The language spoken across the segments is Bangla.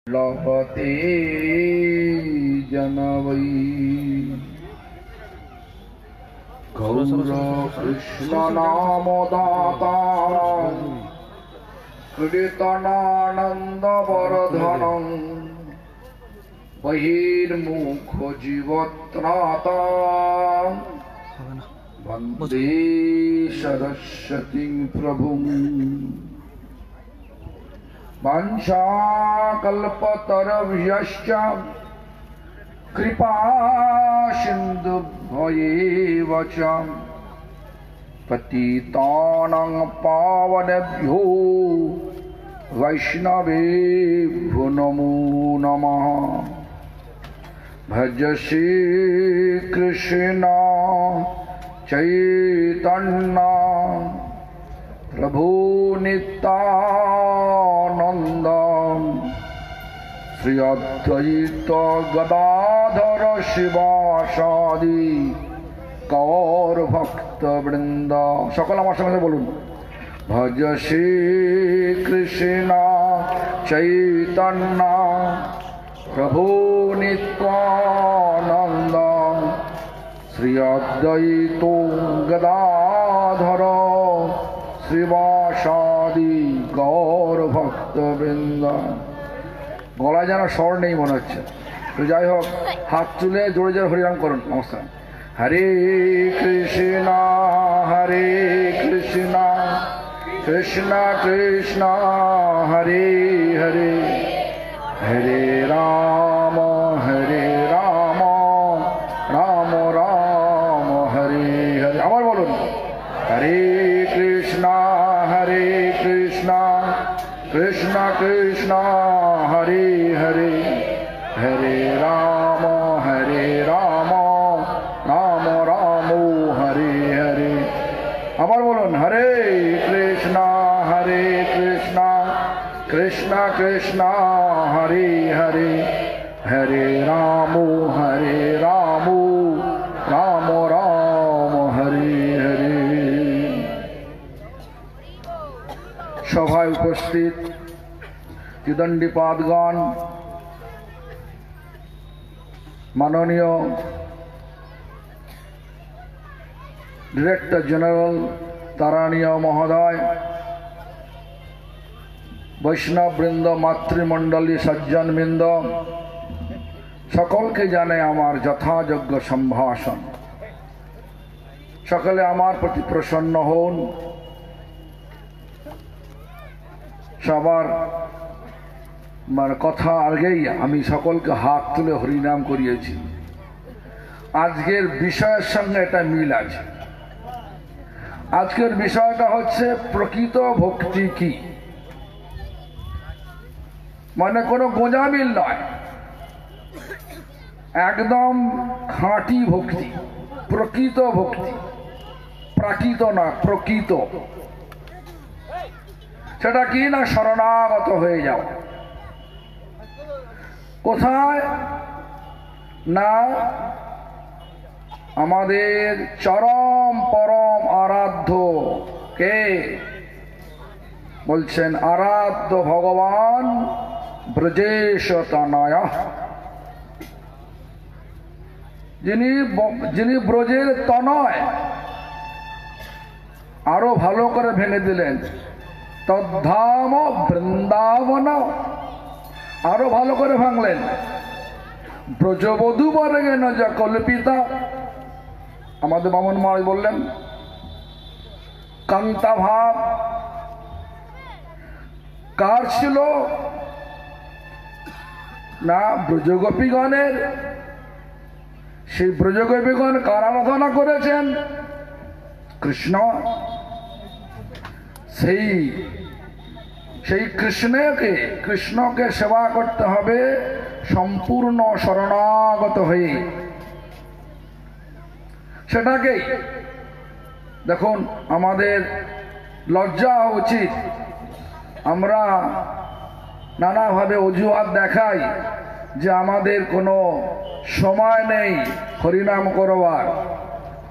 लभते जनवै गौर कृष्ण नाम दाता कीर्तनानंद वर्धनं बहिर्मुख जीवत्राता वन्दे सरस्वती प्रभुं वाञ्छाकल्पतरुभ्यश्च कृपा सिन्धुभ्यैव च पतितानां पावनेभ्यो वैष्णवेभ्यो नमो नमः। भज श्री कृष्ण चैतन्य प्रभु नित्यानंद श्री अद्वैत गदाधर शिवासादि गौर भक्त वृंद। सकल आमार संगे बोलुन भज श्री कृष्ण चैतन्य प्रभु नित्यानंद श्री अद्वैत गदाधर श्रीवासादि गौर भक्त वृंद। गलाय जेन स्वर नहीं मन होच्छे तो যাই হোক हाथ तुले जोरे जोरे हरिनाम করুন। नमस्कार। हरे कृष्णा कृष्ण कृष्ण हरे हरे हरे राम राम राम हरे हरे। आबार बोलुन हरे कृष्ण कृष्ण कृष्ण हरे हरे हरे राम राम राम हरे हरे। आबार बोलुन हरे कृष्ण कृष्ण कृष्ण हरे हरे हरे राम राम राम हरे हरे। सभाয় उपस्थित त्रिदंडीपादगण, माननीय डायरेक्टर जनरल तारानीय महोदय, वैष्णव वृंद, मातृमंडली, सज्जन वृंद, सकल के जाने आमार यथायोग्य सम्भाषण। सकले आमार प्रति प्रसन्न हन। सबार मान कथा आगेई आमी सकलके हाथ तुले हरिनाम करिएछि। आजकेर विषयेर संगे एटा मिल आछे। आजकेर विषयटा हच्छे प्रकृत भक्ति की, माने कोनो गोजामिल नय, एकदम खाँटी भक्ति, प्रकृत भक्ति, प्राकृत ना प्रकृत। সেটা কি না শরণাগত হয়ে যাও। কোথায় না আমাদের চরম পরম আরাধ্য কে বলছেন আরাধ্য ভগবান ব্রজেশ তনয়, যিনি ব্রজের তনয়। আরো ভালো করে ভেঙে দিলেন तद्धाम बृंदावन। आरो भालो करे भांगलेन ब्रजबधू बरेगेन जा कल्पिता। आमादेर बामन महाराज बोललेन कांता भाव कार छिलो ना ब्रजगोपीगणेर। सेई ब्रजगोपीगण कार आराधना करेছেন? कृष्ण। সেই কৃষ্ণকে সেবা করতে হবে সম্পূর্ণ শরণাগত হয়ে। সেটাকেই দেখুন আমাদের লজ্জা উচিত। আমরা নানাভাবে অজুহাত দেখাই যে আমাদের কোনো সময় নেই হরিনাম করবার।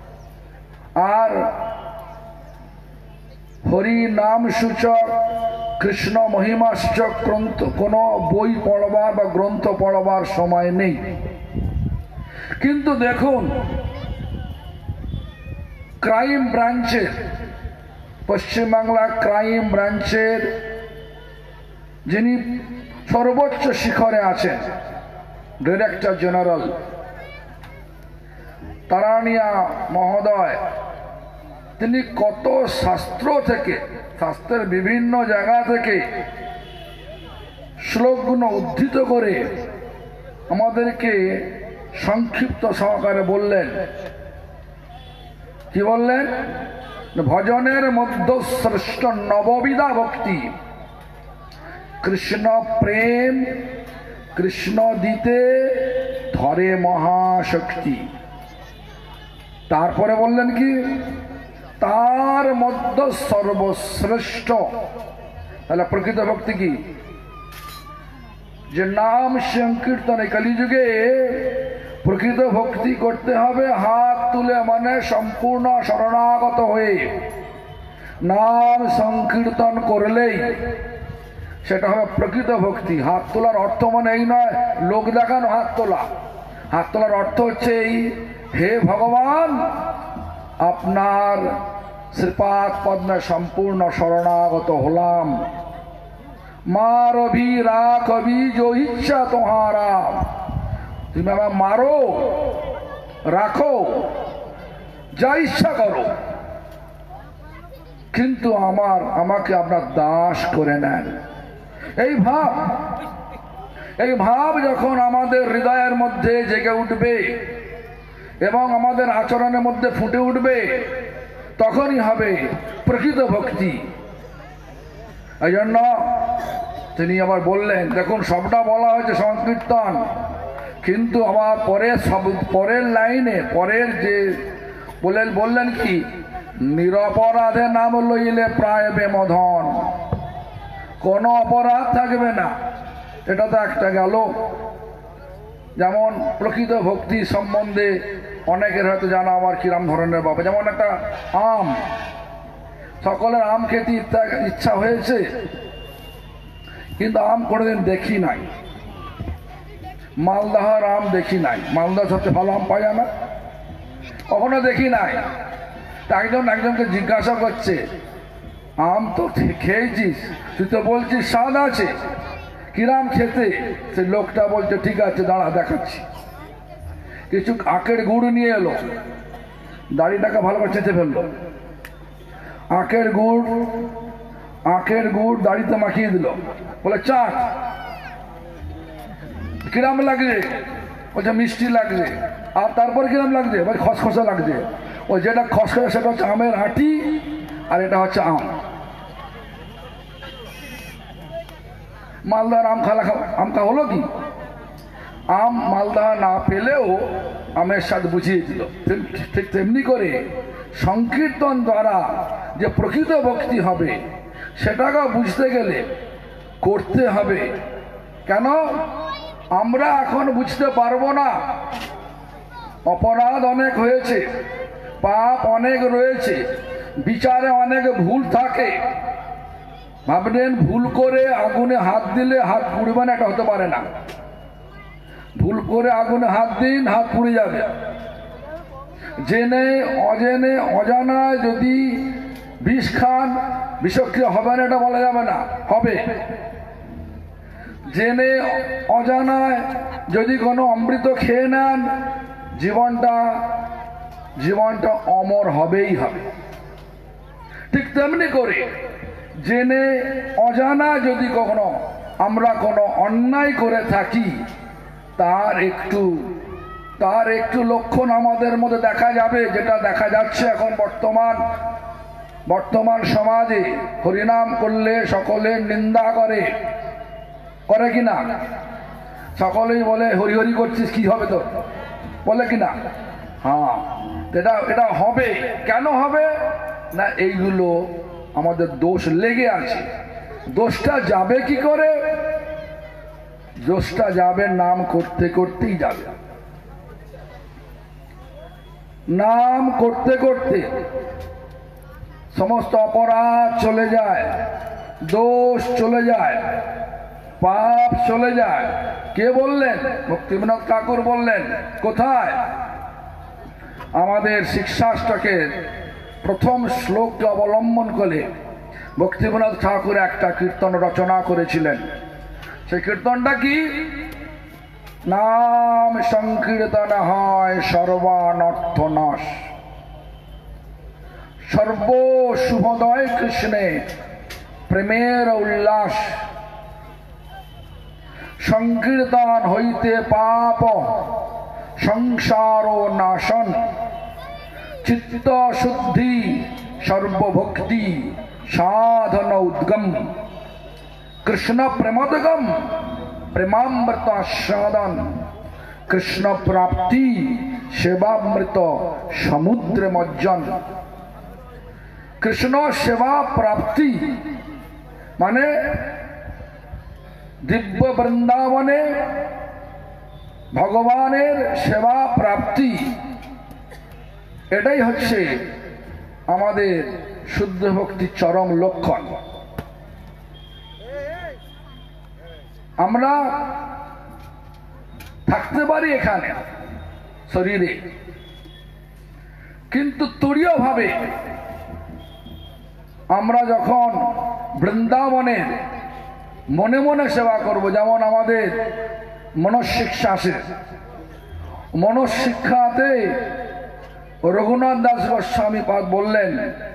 আর हरि नाम सूचक কৃষ্ণ মহিমাশ্চ গ্রন্থ কোনো বই পড়বার বা গ্রন্থ পড়বার সময় নেই। কিন্তু দেখুন, ক্রাইম ব্রাঞ্চের, পশ্চিমবাংলা ক্রাইম ব্রাঞ্চের যিনি সর্বোচ্চ শিখরে আছেন, ডিরেক্টর জেনারেল তারানিয়া মহোদয়, তিনি কত শাস্ত্র থেকে, শাস্ত্রের বিভিন্ন জায়গা থেকে শ্লোকগুলো উদ্ধৃত করে আমাদেরকে সংক্ষিপ্ত সহকারে বললেন। কি বললেন? ভজনের মধ্য শ্রেষ্ঠ নববিধা ভক্তি, কৃষ্ণ প্রেম, কৃষ্ণ দিতে ধরে মহাশক্তি। তারপরে বললেন কি? তার মধ্য সর্বশ্রেষ্ঠ। তাহলে প্রকৃত ভক্তি কি? যে নাম সংকীর্তনে, কলিযুগে প্রকৃত ভক্তি করতে হবে হাত তুলে, মানে সম্পূর্ণ শরণাগত হয়ে নাম সংকীর্তন করলেই সেটা হবে প্রকৃত ভক্তি। হাত তোলার অর্থ মানে এই নয় লোক দেখানো হাত তোলা। হাত তোলার অর্থ হচ্ছে এই, হে ভগবান, আপনার শ্রীপাদ পদ্মে সম্পূর্ণ শরণাগত হলাম। মার অভি রাখ অভি जो ইচ্ছা তোমারা, তুমি আমায় মারো, রাখো, যা ইচ্ছা করো, কিন্তু আমাকে আপনার দাস করে নেন। এই ভাব যখন আমাদের হৃদয়ের মধ্যে জেগে উঠবে এবং আমাদের আচরণের মধ্যে ফুটে উঠবে, তখনই হবে প্রকৃত ভক্তি। এই জন্য তিনি আবার বললেন, দেখুন সবটা বলা হয়েছে সংকীর্তন, কিন্তু আবার পরের লাইনে, পরের যে বললেন কি, নিরপরাধে নাম লইলে প্রায় বেমধন, কোনো অপরাধ থাকবে না। এটা তো একটা গেল। যেমন প্রকৃত ভক্তি সম্বন্ধে অনেকের হয়তো জানা আমার কিরম ধরনের বাবা, যেমন একটা আম, সকলের আম খেতে ইচ্ছা হয়েছে, কিন্তু আম কোনোদিন দেখি নাই, মালদাহার আম দেখি নাই। মালদা সবচেয়ে ভালো আম পাওয়া যায় না, কখনো দেখি নাই। একজনকে জিজ্ঞাসা করছে, আম তো খেয়েছিস, তুই তো বলছিস স্বাদ আছে, কিরাম খেতে? সে লোকটা বলছে, ঠিক আছে দাঁড়া দেখাচ্ছি। কিছু আখের গুড় নিয়ে এলো, দাড়িটাকে ভালো করে চেঁচে ফেললো, আখের গুড় দাড়িতে মাখিয়ে দিল, বলে চাট, কিরাম লাগছে? বলছে মিষ্টি লাগছে। আর তারপর কিরাম লাগছে? বলে খসখসা লাগছে। ওই যেটা খসখসা সেটা হচ্ছে আমের আঁটি, আর এটা হচ্ছে আম। মালদার আমটা হলো কি? আম মালদা না পেলেও আমের স্বাদ বুঝিয়ে দিল। ঠিক তেমনি করে সংকীর্তন দ্বারা যে প্রকৃত ভক্তি হবে, সেটাকে বুঝতে গেলে করতে হবে। কেন? আমরা এখন বুঝতে পারবো না, অপরাধ অনেক হয়েছে, পাপ অনেক রয়েছে, বিচারে অনেক ভুল থাকে। ভাবলেন ভুল করে আগুনে হাত দিলে হাত পুড়বে না, এটা হতে পারে না। ভুল করে আগুনে হাত দিন, হাত পুড়ে যাবে। জেনে অজেনে অজানায় যদি বিষ খান, বিষক্রিয়া হবে না এটা বলা যাবে না, হবে। জেনে অজানায় যদি কোনো অমৃত খেয়ে নেন, জীবনটা অমর হবেই হবে। ঠিক তেমনি করে জেনে অজানা যদি কখনো আমরা কোনো অন্যায় করে থাকি, তার একটু লক্ষণ আমাদের মধ্যে দেখা যাবে, যেটা দেখা যাচ্ছে এখন বর্তমান সমাজে। হরিনাম করলে সকলের নিন্দা করে কিনা? সকলেই বলে হরি হরি করছিস, কি হবে তোর, বলে কিনা? হ্যাঁ, এটা হবে। কেন হবে না? এইগুলো আমাদের দোষ লেগে আছে। দোষটা যাবে কি করে? দোষটা যাবে নাম করতে করতেই যাবে। নাম করতে করতে সমস্ত অপরাধ চলে যায়। দোষ চলে যায়, পাপ চলে যায়। কে বললেন? ভক্তিবিনোদ ঠাকুর বললেন। কোথায়? আমাদের শিক্ষাষ্টাকের প্রথম শ্লোককে অবলম্বন করে ভক্তিবিনোদ ঠাকুর একটা কীর্তন রচনা করেছিলেন। সেই কীর্তনটা কি? নাম সংকীর্তন হয় সর্বানর্থ নাশ, সর্ব শুভদয় কৃষ্ণে প্রেমের উল্লাস, সংকীর্তন হইতে পাপ সংসার নাশন, চিত্ত শুদ্ধি সর্বভক্তি সাধন উদ্গম, কৃষ্ণ প্রেমোদ্গম প্রেমামৃত সাধন, কৃষ্ণ প্রাপ্তি সেবামৃত সমুদ্র মজ্জন। কৃষ্ণ সেবা প্রাপ্তি মানে দিব্য বৃন্দাবনে ভগবানের সেবা প্রাপ্তি। এটাই হচ্ছে আমাদের শুদ্ধ ভক্তির চরম লক্ষণ। আমরা থাকতে পারি এখানে শরীরে, কিন্তু তুরীয় ভাবে আমরা যখন বৃন্দাবনের মনে মনে সেবা করব, যেমন আমাদের মনঃশিক্ষা আছে, মনঃশিক্ষাতে রঘুনাথ দাস গোস্বামী পাদ বললেন,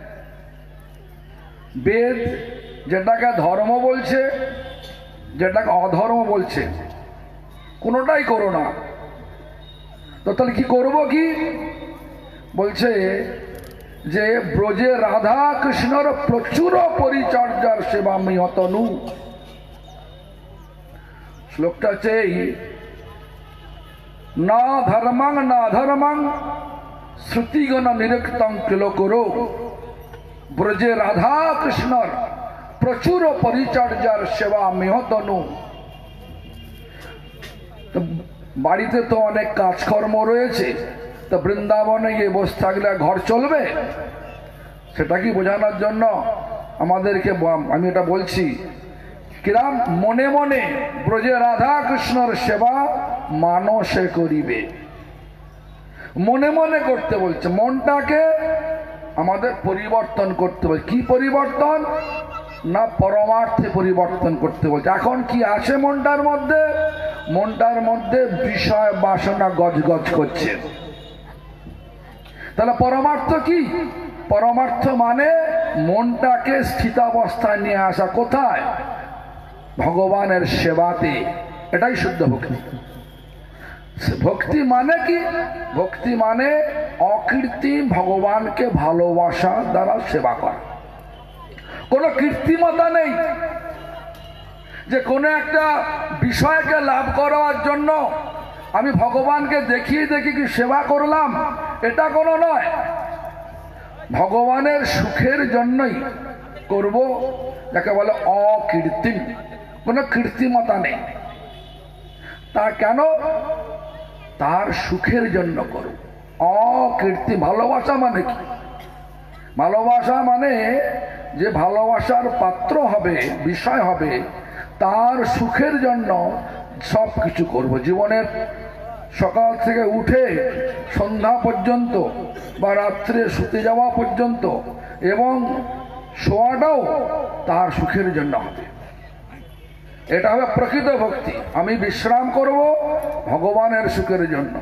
বেদ যেটাকে ধর্ম বলছে, যেটাকে অধর্ম বলছে, কোনোটাই করো না। তো তাহলে কি করব? কি বলছে যে ব্রজে রাধা কৃষ্ণর প্রচুর পরিচর্যার সেবা মিহতনু। শ্লোকটা হচ্ছে না ধর্মাং না ধর্মাং শ্রুতিগণ নিরক্তং কিল করো, ব্রজে রাধা কৃষ্ণর প্রচুর পরিচর্যার সেবা মিহতনু। বাড়িতে তো অনেক কাজকর্ম রয়েছে, তো বৃন্দাবনে গিয়ে বসে থাকলে ঘর চলবে? সেটা কি বোঝানোর জন্য আমাদেরকে আমি এটা বলছি। কিরাম মনে মনে ব্রজে রাধা কৃষ্ণর সেবা মানসে করিবে, মনে মনে করতে বলছে। মনটাকে আমাদের পরিবর্তন করতে বলছে। কি পরিবর্তন? না পরমার্থে পরিবর্তন করতে বলছে। এখন কি আছে মনটার মধ্যে? মনটার মধ্যে বিষয় বাসনা গজগজ করছে। তাহলে পরমার্থ কি? পরমার্থ মানে মনটাকে স্থিতাবস্থায় নিয়ে আসা। কোথায়? ভগবানের সেবাতে। এটাই শুদ্ধ ভক্তি। ভক্তি মানে কি? ভক্তি মানে অকৃত্রিম ভগবানকে ভালোবাসা দ্বারা সেবা করা। কোনো কৃত্রিমতা নেই যে কোনো একটা বিষয়কে লাভ করার জন্য আমি ভগবানকে দেখিয়ে দেখি কি সেবা করলাম, এটা কোনো নয়। ভগবানের সুখের জন্যই করব, যাকে বলে অকৃত্রিম। কোনো কৃত্রিমতা নেই। তা কেন? তার সুখের জন্য করব। অকৃত্রিম ভালোবাসা মানে কি? ভালোবাসা মানে যে ভালোবাসার পাত্র হবে, বিষয় হবে, তার সুখের জন্য সব কিছু করব। জীবনের সকাল থেকে উঠে সন্ধ্যা পর্যন্ত বা রাত্রে শুতে যাওয়া পর্যন্ত এবং শোয়াটাও তার সুখের জন্য হবে। এটা হবে প্রকৃত ভক্তি। আমি বিশ্রাম করব ভগবানের সুখের জন্য।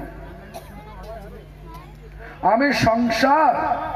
আমি সংসার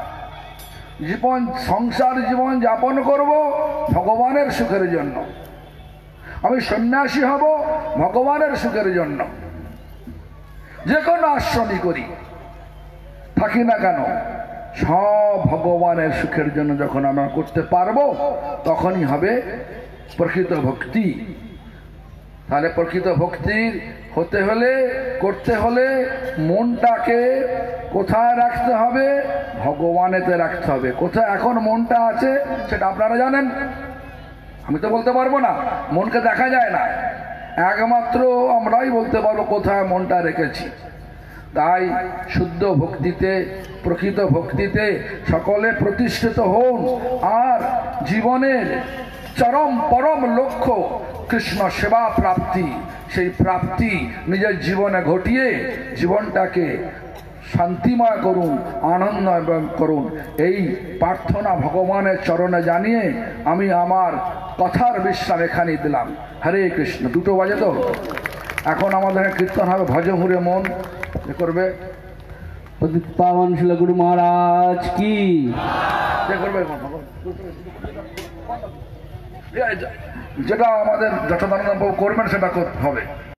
জীবন যাপন করব ভগবানের সুখের জন্য। আমি সন্ন্যাসী হব ভগবানের সুখের জন্য। যে কোনো আশ্রমই করি থাকি না কেন, সব ভগবানের সুখের জন্য যখন আমরা করতে পারবো তখনই হবে প্রকৃত ভক্তি। তাহলে প্রকৃত ভক্তির হতে হলে, করতে হলে মনটাকে কোথায় রাখতে হবে? ভগবানেতে রাখতে হবে। কোথায় এখন মনটা আছে সেটা আপনারা জানেন, আমি তো বলতে পারবো না। মনকে দেখা যায় না, একমাত্র আমরাই বলতে পারবো কোথায় মনটা রেখেছি। তাই শুদ্ধ ভক্তিতে, প্রকৃত ভক্তিতে সকলে প্রতিষ্ঠিত হন। আর জীবনের চরম পরম লক্ষ্য কৃষ্ণ সেবা প্রাপ্তি। সেই প্রাপ্তি নিজের জীবনে ঘটিয়ে জীবনটাকে শান্তিময় করুন, আনন্দময় করুন, এই প্রার্থনা ভগবানের চরণে জানিয়ে আমি আমার কথার বিশ্রাম এখানেই দিলাম। হরে কৃষ্ণ। 2টো বাজে তো, এখন আমাদের কীর্তন হবে, ভজ হুরে মন করবে। পাবন শিল গুরু মহারাজ কি করবে, যেটা আমাদের যথাদানন্দ করবেন সেটা হবে।